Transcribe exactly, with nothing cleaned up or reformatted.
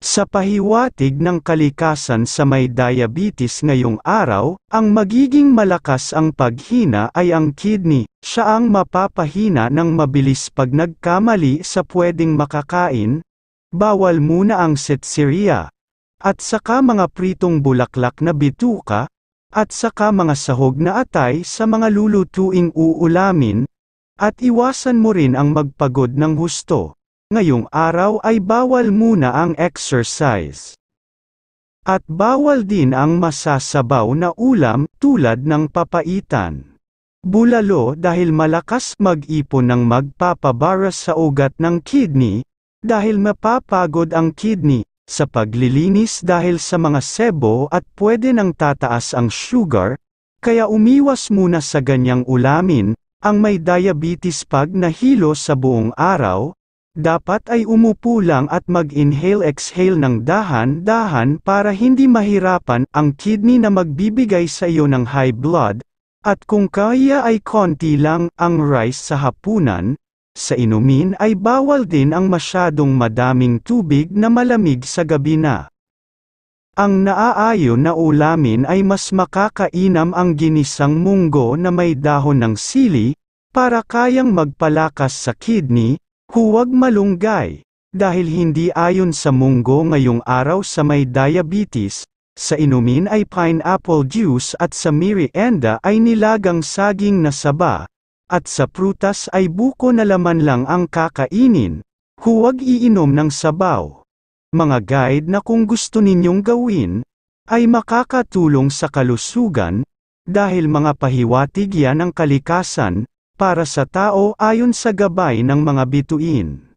Sa pahiwatig ng kalikasan sa may diabetes ngayong araw, ang magiging malakas ang paghina ay ang kidney. Siya ang mapapahina ng mabilis pag nagkamali sa pwedeng makakain. Bawal muna ang setseria. At saka mga pritong bulaklak na bituka, at saka mga sahog na atay sa mga lulutuing uulamin, at iwasan mo rin ang magpagod ng husto. Ngayong araw ay bawal muna ang exercise. At bawal din ang masasabaw na ulam tulad ng papaitan. Bulalo dahil malakas mag-ipon ng magpapabara sa ugat ng kidney, dahil mapapagod ang kidney, sa paglilinis dahil sa mga sebo at pwede nang tataas ang sugar, kaya umiwas muna sa ganyang ulamin. Ang may diabetes pag nahilo sa buong araw, dapat ay umupo lang at mag-inhale-exhale ng dahan-dahan para hindi mahirapan ang kidney na magbibigay sa iyo ng high blood, at kung kaya ay konti lang ang rice sa hapunan. Sa inumin ay bawal din ang masyadong madaming tubig na malamig sa gabi na. Ang naaayon na ulamin ay mas makakainam ang ginisang munggo na may dahon ng sili, para kayang magpalakas sa kidney. Huwag malunggay, dahil hindi ayon sa munggo ngayong araw sa may diabetes, sa inumin ay pineapple juice at sa merienda ay nilagang saging na saba, at sa prutas ay buko na laman lang ang kakainin. Huwag iinom ng sabaw. Mga guide na kung gusto ninyong gawin, ay makakatulong sa kalusugan, dahil mga pahiwatig yan ng kalikasan, para sa tao ayon sa gabay ng mga bituin.